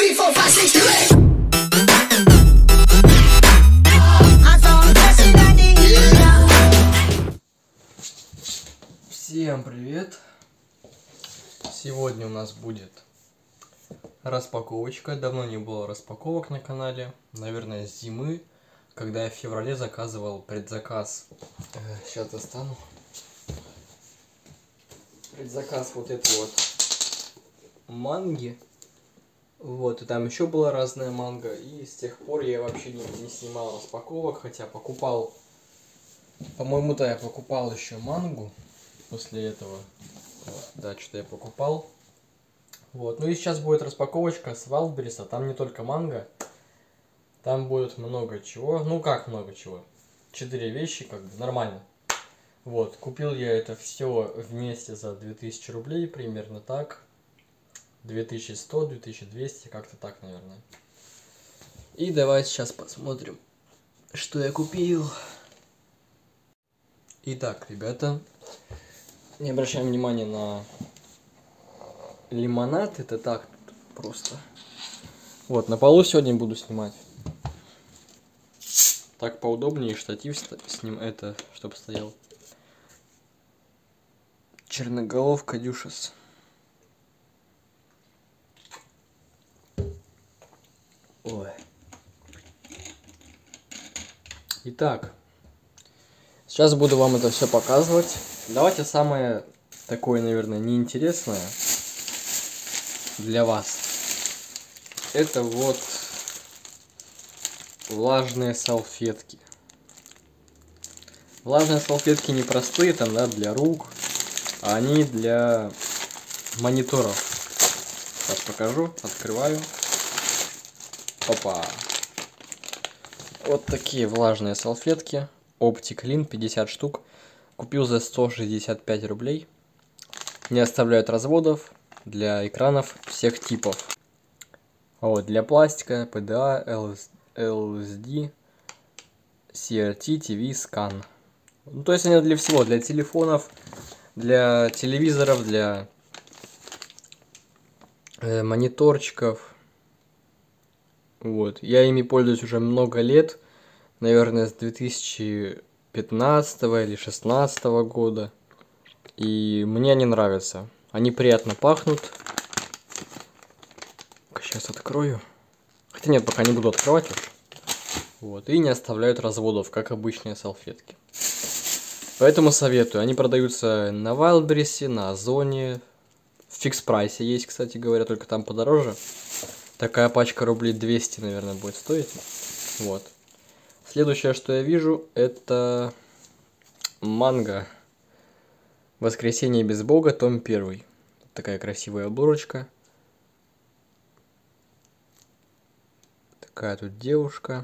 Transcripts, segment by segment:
3, 4, 5, 6, 7. Всем привет! Сегодня у нас будет распаковочка. Давно не было распаковок на канале. Наверное, с зимы, когда я в феврале заказывал предзаказ. Сейчас достану. Предзаказ вот этой вот манги. Вот, и там еще была разная манга. И с тех пор я вообще не снимал распаковок, хотя покупал. По-моему, да, я покупал еще мангу после этого. Вот, да, что-то я покупал. Вот, ну и сейчас будет распаковочка с Вайлдберриса. Там не только манга. Там будет много чего. Ну как много чего? 4 вещи, как бы нормально. Вот, купил я это все вместе за 2000 рублей, примерно так. 2100, 2200, как-то так, наверное. И давайте сейчас посмотрим, что я купил. Итак, ребята, не обращаем внимания на лимонад, это так просто. Вот, на полу сегодня буду снимать. Так поудобнее, штатив с ним это, чтобы стоял. Черноголовка Дюшес. Ой. Итак, сейчас буду вам это все показывать. Давайте самое такое, наверное, неинтересное для вас. Это вот влажные салфетки. Влажные салфетки не простые, там, да, для рук, а они для мониторов. Сейчас покажу, открываю. Опа! Вот такие влажные салфетки. Optic Clean, 50 штук. Купил за 165 рублей. Не оставляют разводов. Для экранов всех типов. Вот, для пластика, PDA, LSD, CRT, TV, Scan. Ну, то есть они для всего. Для телефонов, для телевизоров, для мониторчиков. Вот, я ими пользуюсь уже много лет, наверное, с 2015 или 2016 года, и мне они нравятся, они приятно пахнут. Сейчас открою, хотя нет, пока не буду открывать уж, вот, и не оставляют разводов, как обычные салфетки, поэтому советую, они продаются на Вайлдберрисе, на Озоне, в фикс прайсе есть, кстати говоря, только там подороже. Такая пачка рублей 200, наверное, будет стоить. Вот. Следующее, что я вижу, это манга. Воскресенье без Бога, том 1. Такая красивая обложечка. Такая тут девушка.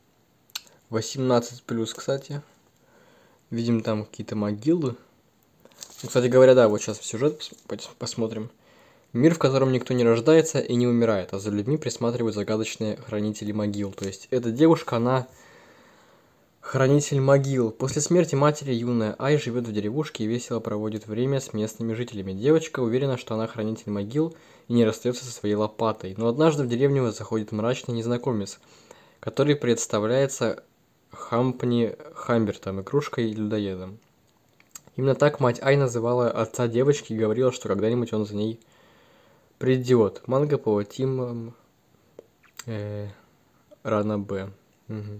18+, кстати. Видим там какие-то могилы. Ну, кстати говоря, да, вот сейчас в сюжет посмотрим. Мир, в котором никто не рождается и не умирает, а за людьми присматривают загадочные хранители могил. То есть эта девушка, она хранитель могил. После смерти матери юная Ай живет в деревушке и весело проводит время с местными жителями. Девочка уверена, что она хранитель могил и не расстается со своей лопатой. Но однажды в деревню заходит мрачный незнакомец, который представляется Хампни Хамбертом, игрушкой-людоедом. Именно так мать Ай называла отца девочки и говорила, что когда-нибудь он за ней придет. Манга по Тимам Рана Б. Угу.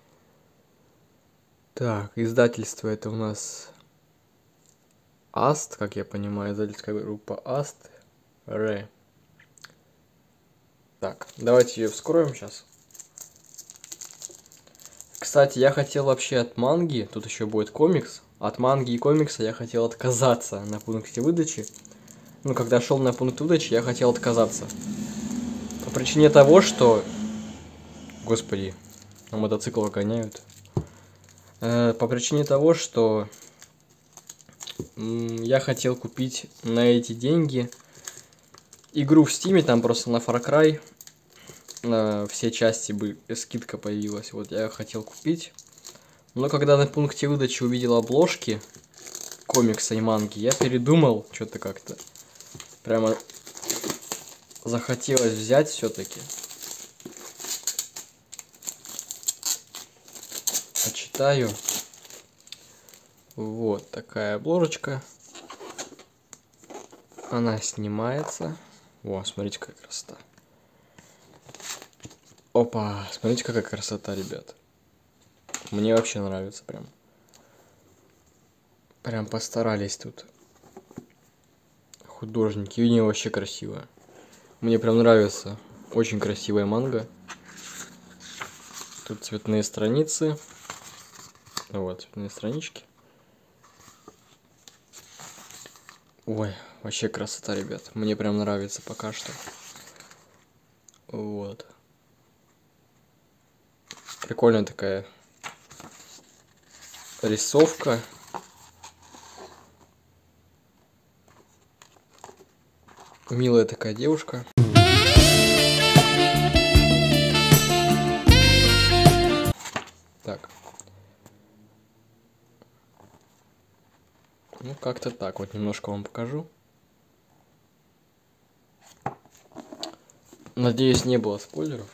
Так, издательство это у нас Аст, как я понимаю, издательская группа Аст Ре. Так, давайте ее вскроем сейчас. Кстати, я хотел вообще от манги, тут еще будет комикс, от манги и комикса я хотел отказаться на пункте выдачи. Ну, когда шел на пункт выдачи, я хотел отказаться. По причине того, что... Господи, на мотоцикл гоняют. По причине того, что... Я хотел купить на эти деньги игру в Стиме, там просто на Far Cry. На все части бы скидка появилась. Вот я хотел купить. Но когда на пункте выдачи увидел обложки комикса и манги, я передумал что-то как-то. Прямо захотелось взять все-таки. Почитаю. Вот такая обложечка. Она снимается. О, смотрите, какая красота. Опа, смотрите, какая красота, ребят. Мне вообще нравится прям. Прям постарались тут художники. И у нее вообще красивая. Мне прям нравится. Очень красивая манга. Тут цветные страницы. Вот, цветные странички. Ой, вообще красота, ребят. Мне прям нравится пока что. Вот. Прикольная такая рисовка. Милая такая девушка. Так. Ну, как-то так. Вот немножко вам покажу. Надеюсь, не было спойлеров.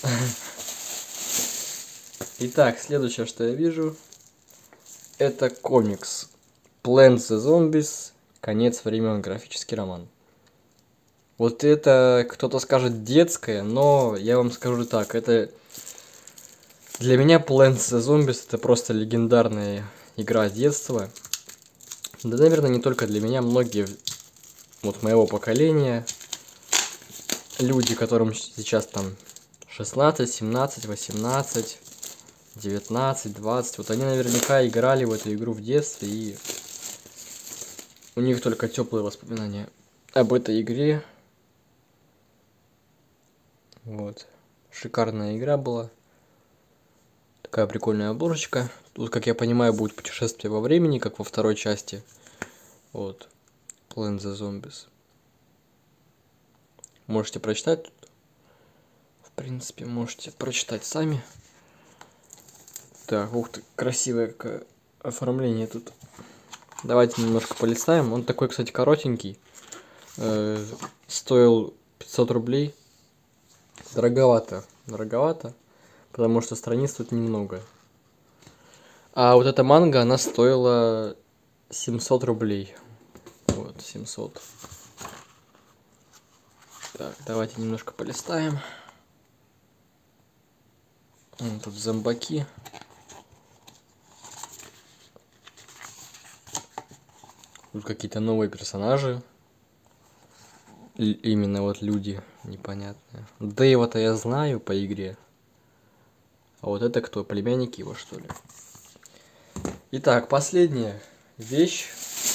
Итак, следующее, что я вижу, это комикс Plants the Zombies. Конец времен. Графический роман. Вот это, кто-то скажет, детское, но я вам скажу так, это... Для меня Plants the Zombies это просто легендарная игра детства. Да, наверное, не только для меня, многие вот моего поколения, люди, которым сейчас там 16, 17, 18, 19, 20, вот они наверняка играли в эту игру в детстве, и у них только теплые воспоминания об этой игре. Вот. Шикарная игра была. Такая прикольная обложечка. Тут, как я понимаю, будет путешествие во времени, как во второй части. Вот. Plants the Zombies. Можете прочитать тут. В принципе, можете прочитать сами. Так, ух ты, красивое какое оформление тут. Давайте немножко полистаем. Он такой, кстати, коротенький. Стоил 500 рублей. Дороговато. Дороговато. Потому что страниц тут немного. А вот эта манга, она стоила 700 рублей. Вот, 700. Так, давайте немножко полистаем. Тут зомбаки. Тут какие-то новые персонажи. Именно вот люди непонятные. Дэйва-то я знаю по игре. А вот это кто? Племянник его, что ли? Итак, последняя вещь.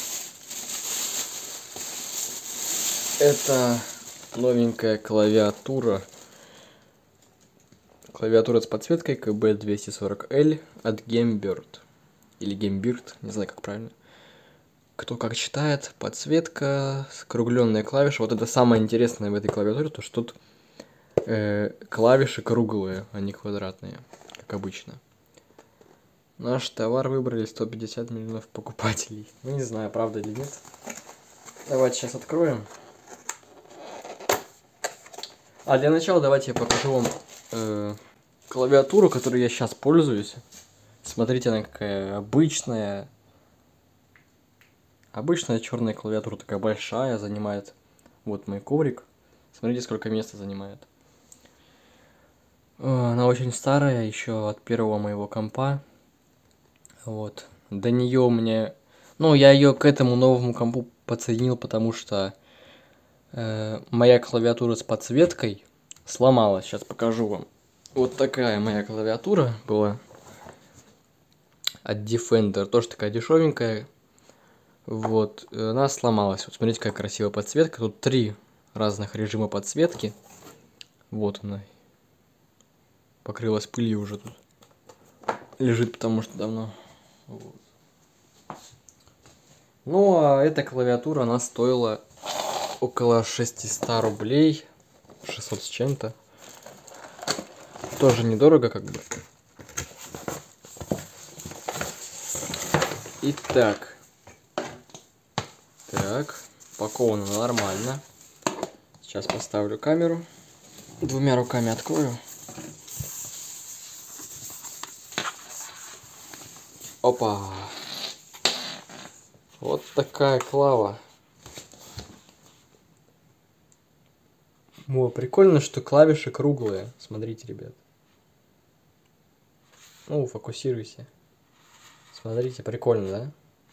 Это новенькая клавиатура. Клавиатура с подсветкой KB240L от GameBird. Или GameBird, не знаю, как правильно. Кто как читает. Подсветка, скругленные клавиши. Вот это самое интересное в этой клавиатуре, то что тут клавиши круглые, а не квадратные, как обычно. Наш товар выбрали 150 миллионов покупателей. Ну, не знаю, правда или нет. Давайте сейчас откроем. А для начала давайте я покажу вам клавиатуру, которой я сейчас пользуюсь. Смотрите, она какая обычная. Обычная черная клавиатура, такая большая, занимает. Вот мой коврик. Смотрите, сколько места занимает. Она очень старая, еще от первого моего компа. Вот. До нее у меня... Ну, я ее к этому новому компу подсоединил, потому что моя клавиатура с подсветкой сломалась. Сейчас покажу вам. Вот такая моя клавиатура была от Defender. Тоже такая дешевенькая. Вот. Она сломалась. Вот смотрите, какая красивая подсветка. Тут 3 разных режима подсветки. Вот она. Покрылась пылью уже тут. Лежит, потому что давно. Вот. Ну, а эта клавиатура, она стоила около 600 рублей. 600 с чем-то. Тоже недорого, как бы. Итак. Так. Упаковано нормально. Сейчас поставлю камеру. Двумя руками открою. Опа! Вот такая клава. О, прикольно, что клавиши круглые. Смотрите, ребят. Ну, фокусируйся. Смотрите, прикольно, да?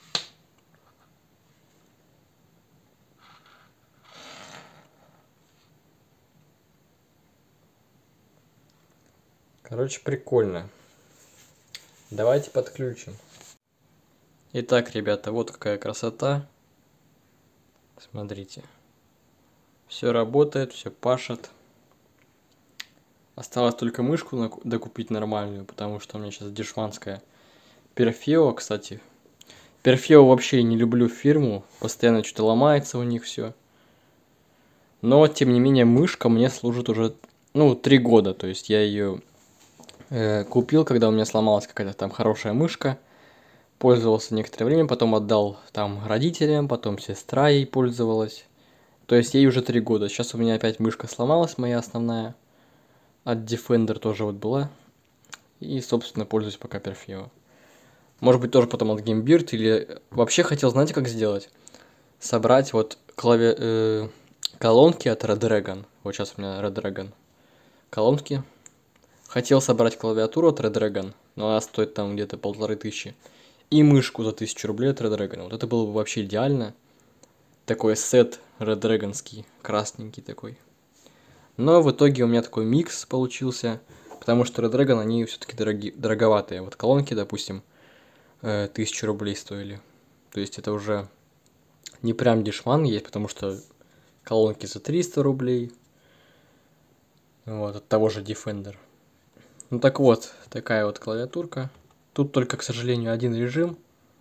Короче, прикольно. Давайте подключим. Итак, ребята, вот какая красота. Смотрите. Все работает, все пашет. Осталось только мышку докупить нормальную, потому что у меня сейчас дешманская. Perfeo, кстати. Perfeo вообще не люблю фирму. Постоянно что-то ломается у них все. Но, тем не менее, мышка мне служит уже, 3 года. То есть я ее купил, когда у меня сломалась какая-то там хорошая мышка. Пользовался некоторое время, потом отдал там родителям, потом сестра ей пользовалась. То есть ей уже 3 года. Сейчас у меня опять мышка сломалась, моя основная. От Defender тоже вот была. И, собственно, пользуюсь пока Perfeo. Может быть, тоже потом от Gamebird. Или вообще хотел, знаете, как сделать? Собрать вот колонки от Redragon. Вот сейчас у меня Redragon. Колонки. Хотел собрать клавиатуру от Redragon. Но она стоит там где-то 1500. И мышку за 1000 рублей от Redragon. Вот это было бы вообще идеально. Такой сет Redragonский. Красненький такой. Но в итоге у меня такой микс получился, потому что Redragon, они все-таки дороговатые. Вот колонки, допустим, 1000 рублей стоили. То есть это уже не прям дешман есть, потому что колонки за 300 рублей. Вот, от того же Defender. Ну так вот, такая вот клавиатурка. Тут только, к сожалению, один режим.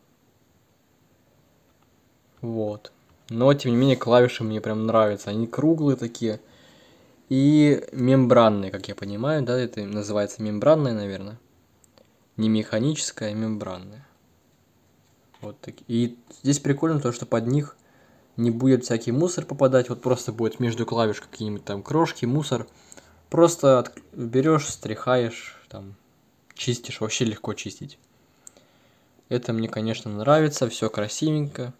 Вот. Но, тем не менее, клавиши мне прям нравятся. Они круглые такие. И мембранные, как я понимаю, да, это называется мембранная, наверное. Не механическая, а мембранная. Вот такие. И здесь прикольно то, что под них не будет всякий мусор попадать, вот просто будет между клавиш какие-нибудь там крошки, мусор. Просто берешь, стряхаешь, там, чистишь, вообще легко чистить. Это мне, конечно, нравится, все красивенько.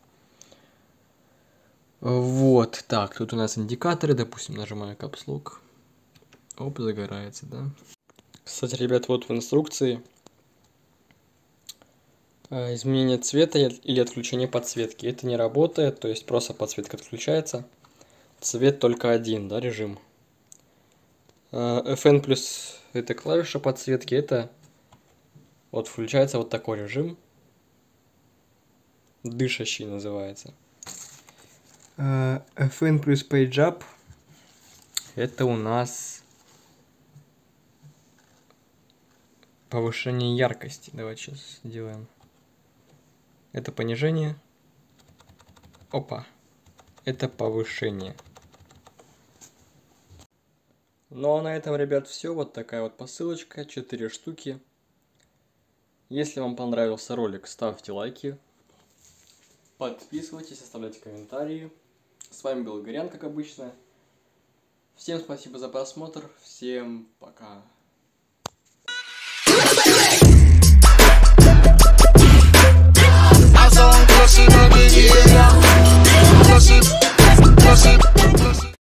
Вот, так, тут у нас индикаторы, допустим, нажимаю Caps Lock. Оп, загорается, да. Кстати, ребят, вот в инструкции изменение цвета или отключение подсветки. Это не работает, то есть просто подсветка отключается. Цвет только один, да, режим. FN плюс это клавиша подсветки, это вот включается вот такой режим. Дышащий называется. FN плюс Page Up это у нас повышение яркости. Давайте сейчас сделаем. Это понижение. Опа. Это повышение. Ну а на этом, ребят, все. Вот такая вот посылочка. 4 штуки. Если вам понравился ролик, ставьте лайки. Подписывайтесь, оставляйте комментарии. С вами был Игорян, как обычно. Всем спасибо за просмотр. Всем пока.